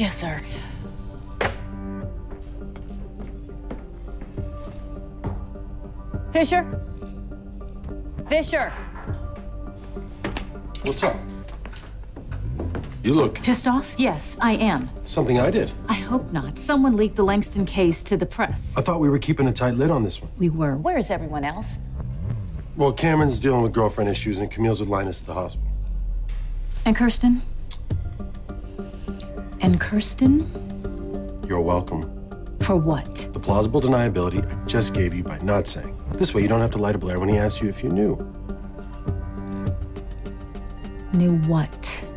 Yes, sir. Fisher? Fisher! What's up? You look... Pissed off? Yes, I am. Something I did. I hope not. Someone leaked the Langston case to the press. I thought we were keeping a tight lid on this one. We were. Where's everyone else? Well, Cameron's dealing with girlfriend issues and Camille's with Linus at the hospital. And Kirsten? And Kirsten? You're welcome. For what? The plausible deniability I just gave you by not saying. This way you don't have to lie to Blair when he asks you if you knew. Knew what?